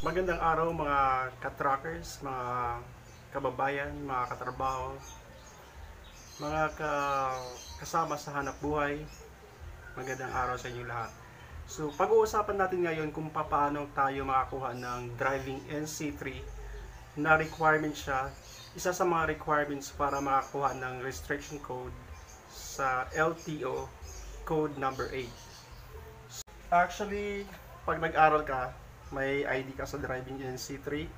Magandang araw mga ka-truckers, mga kababayan, mga katrabaho, mga kasama sa hanap buhay. Magandang araw sa inyo lahat. So, pag-uusapan natin ngayon kung paano tayo makakuha ng driving NCIII na requirement siya. Isa sa mga requirements para makakuha ng restriction code sa LTO code number 8. Actually, pag nag-aral ka, may ID ka sa driving NCIII.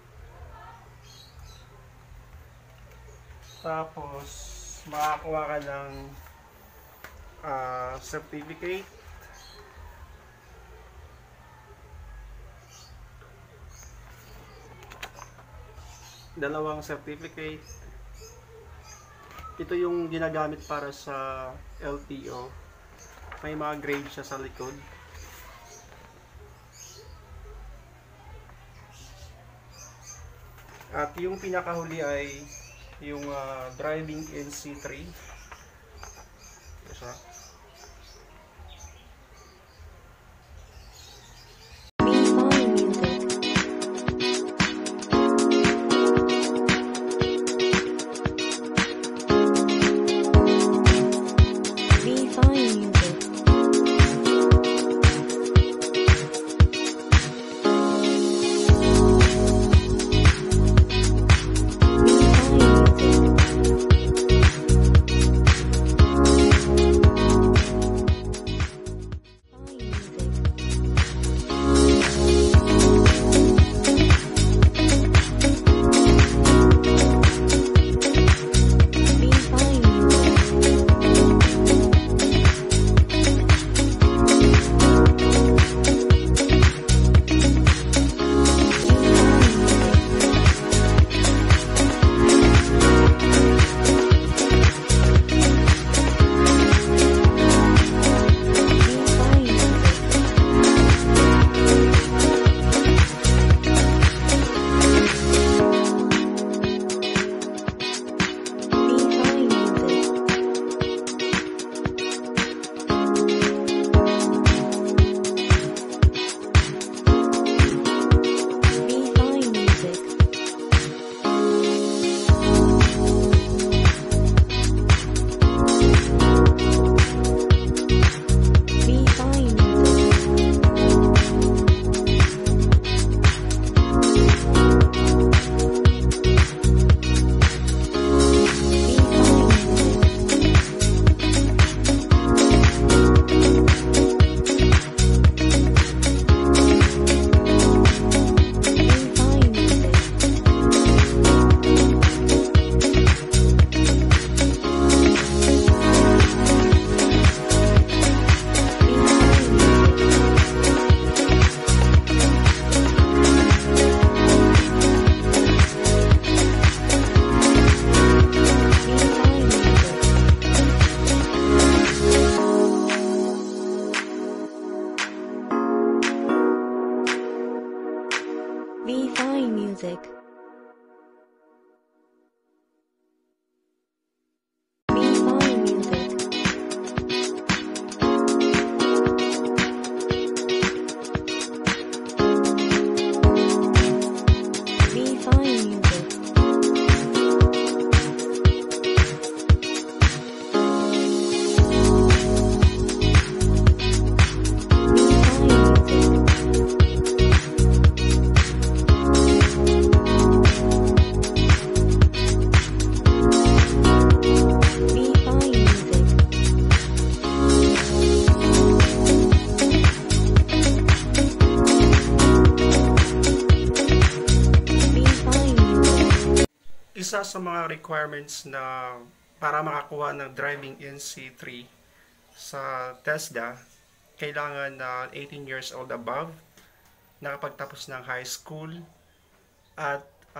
Tapos, makakuha ka ng certificate. Dalawang certificate. Ito yung ginagamit para sa LTO. May mga grade siya sa likod. At yung pinakahuli ay yung driving NCIII. Isa. Music. Isa sa mga requirements na para makakuha ng driving NCIII sa TESDA, kailangan na 18 years old above, nakapagtapos ng high school, at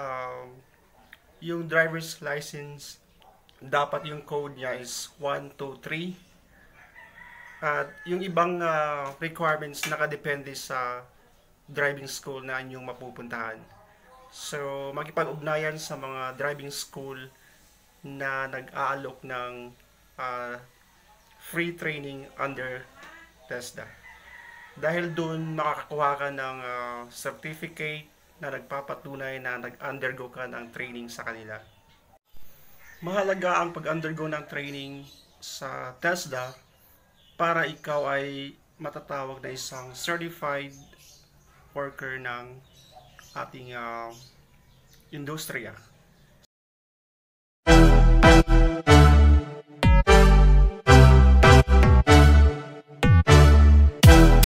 yung driver's license, dapat yung code niya is 123. At yung ibang requirements nakadepende sa driving school na inyong mapupuntahan. So, makipag-ugnayan sa mga driving school na nag-aalok ng free training under TESDA. Dahil doon makakakuha ka ng certificate na nagpapatunay na nag-undergo ka ng training sa kanila. Mahalaga ang pag-undergo ng training sa TESDA para ikaw ay matatawag na isang certified worker ng ating industriya.